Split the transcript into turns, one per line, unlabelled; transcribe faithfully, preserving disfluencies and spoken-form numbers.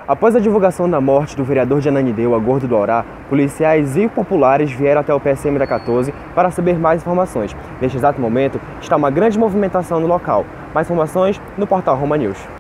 Após a divulgação da morte do vereador de Ananindeua, Gordo do Aurá, policiais e populares vieram até o P S M da quatorze para saber mais informações. Neste exato momento, está uma grande movimentação no local. Mais informações no portal Roma News.